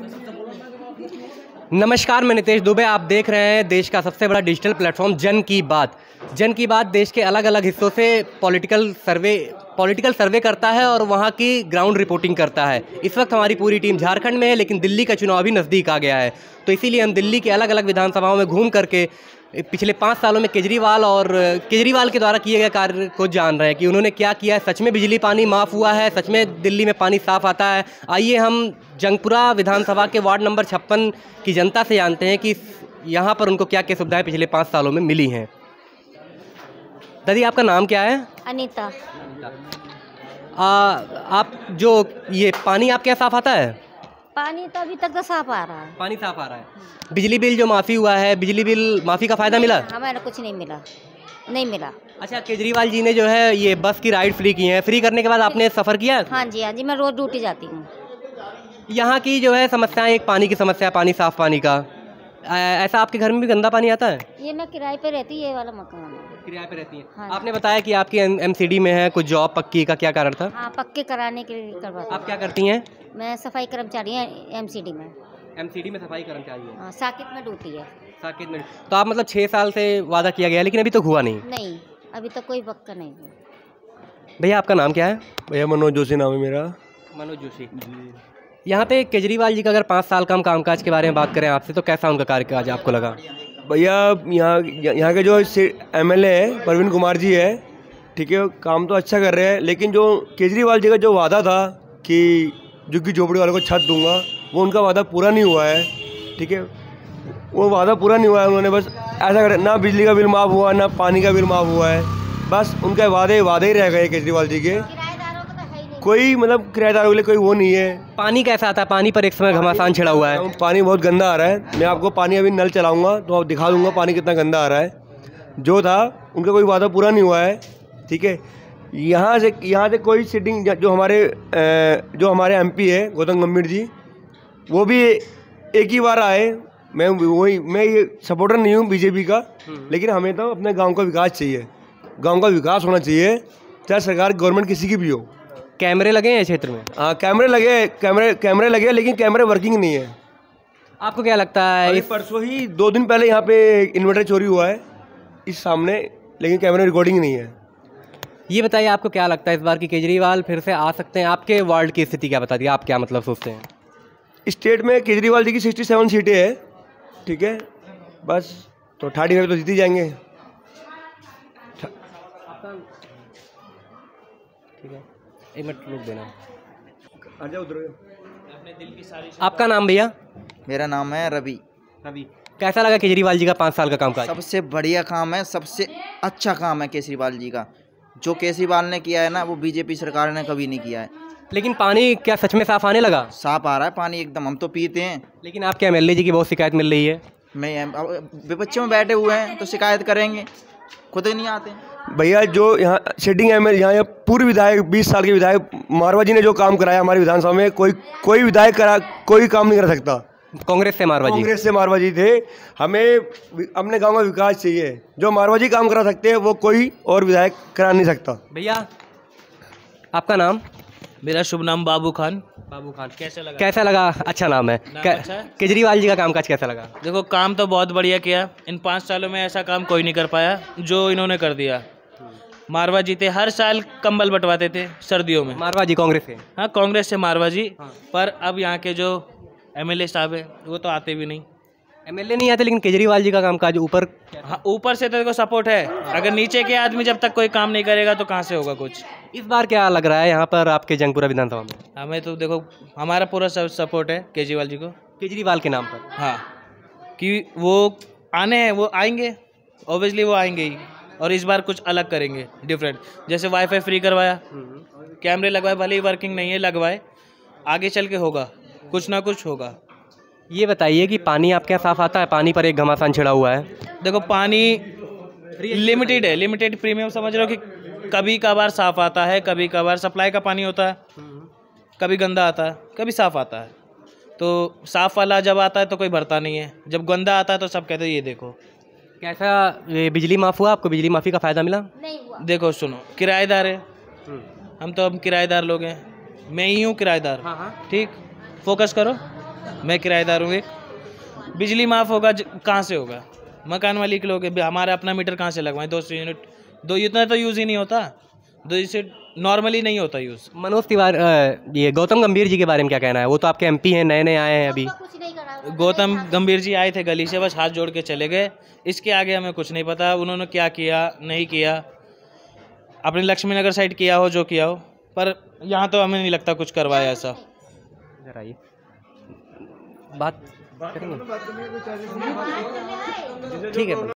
नमस्कार, मैं नितेश दुबे। आप देख रहे हैं देश का सबसे बड़ा डिजिटल प्लेटफॉर्म जन की बात। जन की बात देश के अलग अलग हिस्सों से पॉलिटिकल सर्वे करता है और वहाँ की ग्राउंड रिपोर्टिंग करता है। इस वक्त हमारी पूरी टीम झारखंड में है, लेकिन दिल्ली का चुनाव भी नज़दीक आ गया है, तो इसीलिए हम दिल्ली के अलग अलग विधानसभाओं में घूम करके पिछले 5 सालों में केजरीवाल के द्वारा किए गए कार्य को जान रहे हैं कि उन्होंने क्या किया है। सच में बिजली पानी माफ़ हुआ है? सच में दिल्ली में पानी साफ़ आता है? आइए हम जंगपुरा विधानसभा के वार्ड नंबर 56 की जनता से जानते हैं कि यहाँ पर उनको क्या क्या सुविधाएं पिछले 5 सालों में मिली हैं। दादी, आपका नाम क्या है? अनीता। आप जो ये पानी आपके यहाँ साफ़ आता है? पानी तो अभी तक तो साफ आ रहा है। पानी साफ़ आ रहा है। बिजली बिल जो माफ़ी हुआ है, बिजली बिल माफ़ी का फ़ायदा मिला? हमें कुछ नहीं मिला, नहीं मिला। अच्छा, केजरीवाल जी ने जो है ये बस की राइड फ्री की है। फ्री करने के बाद आपने सफ़र किया? हाँ जी, मैं रोज ड्यूटी जाती हूँ। यहाँ की जो है समस्याएं, एक पानी की समस्या, पानी साफ़ पानी का। ऐसा आपके घर में भी गंदा पानी आता है? ये मैं किराए पे रहती है, ये वाला मकान है। किराए पे रहती है? हाँ। आपने बताया कि आपकी एमसीडी में है, कुछ जॉब पक्की का क्या कारण था? हाँ, पक्के कराने के लिए करवाती हूँ। आप क्या करती हैं? मैं सफाई कर्मचारी है एमसीडी में। एमसीडी में सफाई कर्मचारी है? हाँ, साकित में ड्यूटी है। साकित में। तो आप मतलब 6 साल से वादा किया गया, लेकिन अभी तक हुआ नहीं? नहीं, अभी तक कोई पक्का नहीं है। भैया, आपका नाम क्या है? भैया मनोज जोशी नाम है मेरा। मनोज जोशी। यहाँ पे केजरीवाल जी का अगर 5 साल का कामकाज के बारे में बात करें आपसे, तो कैसा उनका कार्यकाज आपको लगा? भैया यहाँ के जो एमएलए है प्रवीण कुमार जी है, ठीक है, काम तो अच्छा कर रहे हैं, लेकिन जो केजरीवाल जी का जो वादा था कि झुग्गी झोपड़ी वालों को छत दूंगा, वो उनका वादा पूरा नहीं हुआ है। ठीक है, वो वादा पूरा नहीं हुआ है। उन्होंने बस ऐसा कर, ना बिजली का बिल माफ़ हुआ, ना पानी का बिल माफ़ हुआ है। बस उनके वादे ही रह गए केजरीवाल जी के। कोई मतलब किराएदारों के लिए कोई वो नहीं है। पानी कैसा आता है? पानी पर एक समय घमासान छिड़ा हुआ है। पानी बहुत गंदा आ रहा है। मैं आपको पानी अभी नल चलाऊंगा तो आप दिखा दूंगा पानी कितना गंदा आ रहा है। जो था उनका कोई वादा पूरा नहीं हुआ है। ठीक है, यहाँ से कोई सिटिंग जो हमारे एमपी है गौतम गंभीर जी, वो भी एक ही बार आए। मैं ये सपोर्टर नहीं हूँ बीजेपी का, लेकिन हमें तो अपने गाँव का विकास चाहिए। गाँव का विकास होना चाहिए, चाहे सरकार गवर्नमेंट किसी की भी हो। कैमरे लगे हैं क्षेत्र में? हाँ, कैमरे लगे, लेकिन कैमरे वर्किंग नहीं है। आपको क्या लगता है? परसों ही 2 दिन पहले यहाँ पे इन्वर्टर चोरी हुआ है इस सामने, लेकिन कैमरे रिकॉर्डिंग नहीं है। ये बताइए, आपको क्या लगता है इस बार की केजरीवाल फिर से आ सकते हैं? आपके वार्ड की स्थिति क्या बताती है? आप क्या मतलब सोचते हैं? स्टेट में केजरीवाल जी की 67 सीटें हैं। ठीक है, बस तो 35 तो जीत ही जाएंगे। ठीक है, 1 मिनट रुक देना। आ जाओ उधर। आपका नाम भैया? मेरा नाम है रवि। कैसा लगा केजरीवाल जी का 5 साल का कामकाज? सबसे बढ़िया काम है, सबसे अच्छा काम है केजरीवाल जी का। जो केजरीवाल ने किया है ना, वो बीजेपी सरकार ने कभी नहीं किया है। लेकिन पानी क्या सच में साफ आने लगा? साफ आ रहा है पानी एकदम, हम तो पीते हैं। लेकिन आपके एमएलए जी की बहुत शिकायत मिल रही है। विपक्ष में बैठे हुए हैं तो शिकायत करेंगे, खुद ही नहीं आते। भैया, जो यहाँ सिटिंग एमएलए, यहाँ पूर्व विधायक 20 साल के विधायक मारवा जी ने जो काम कराया हमारी विधानसभा में, कोई विधायक कोई काम नहीं कर सकता। कांग्रेस से मारवा जी थे। हमें अपने गांव का विकास चाहिए। जो मारवा जी काम करा सकते हैं वो कोई और विधायक करा नहीं सकता। भैया, आपका नाम? मेरा शुभ नाम बाबू खान। कैसा लगा? अच्छा नाम है। अच्छा है। केजरीवाल जी का कामकाज कैसा लगा? देखो, काम तो बहुत बढ़िया किया। इन 5 सालों में ऐसा काम कोई नहीं कर पाया जो इन्होंने कर दिया। मारवा जी थे, हर साल कंबल बंटवाते थे सर्दियों में। मारवा जी कांग्रेस के? हाँ, कांग्रेस से मारवा जी। हाँ। पर अब यहाँ के जो एमएलए साहब है वो तो आते भी नहीं। एमएलए नहीं आते, लेकिन केजरीवाल जी का कामकाज ऊपर? हाँ, ऊपर से तो देखो सपोर्ट है। अगर नीचे के आदमी जब तक कोई काम नहीं करेगा तो कहाँ से होगा कुछ। इस बार क्या लग रहा है यहाँ पर आपके जंगपुरा विधानसभा में? हमें तो देखो, हमारा पूरा सपोर्ट है केजरीवाल जी को। केजरीवाल के नाम पर? हाँ, कि वो आने हैं, वो आएंगे, ऑब्वियसली वो आएंगे ही। और इस बार कुछ अलग करेंगे, डिफरेंट। जैसे वाईफाई फ्री करवाया, कैमरे लगवाए, भले ही वर्किंग नहीं है, लगवाए। आगे चल के होगा, कुछ ना कुछ होगा। ये बताइए कि पानी आपके यहाँ साफ आता है? पानी पर एक घमासान छिड़ा हुआ है। देखो, पानी लिमिटेड है, लिमिटेड प्रीमियम समझ रहे हो कि कभी कभार साफ आता है, कभी कभार सप्लाई का पानी होता है, कभी गंदा आता है, कभी साफ आता है। तो साफ वाला जब आता है तो कोई भरता नहीं है, जब गंदा आता है तो सब कहते हैं ये देखो। कैसा ये बिजली माफ़ हुआ? आपको बिजली माफ़ी का फ़ायदा मिला? नहीं हुआ। देखो सुनो, किराएदार है हम, तो हम किराएदार लोग हैं, मैं ही हूँ किराएदार। हाँ। ठीक, फोकस करो। मैं किराएदार हूँ एक। बिजली माफ़ होगा कहाँ से होगा? मकान मालिक लोग हमारा अपना मीटर कहाँ से लगवाएं? 200 यूनिट, दो इतना तो यूज़ ही नहीं होता, 2 से नॉर्मली नहीं होता यूज़। मनोज तिवारी, ये गौतम गंभीर जी के बारे में क्या कहना है? वो तो आपके एमपी हैं, नए नए आए हैं अभी। कुछ नहीं करा। गौतम गंभीर जी आए थे गली से, बस हाथ जोड़ के चले गए। इसके आगे हमें कुछ नहीं पता उन्होंने क्या किया नहीं किया। अपने लक्ष्मी नगर साइड किया हो जो किया हो, पर यहाँ तो हमें नहीं लगता कुछ करवाया ऐसा। इधर आइए, बात करेंगे। ठीक है।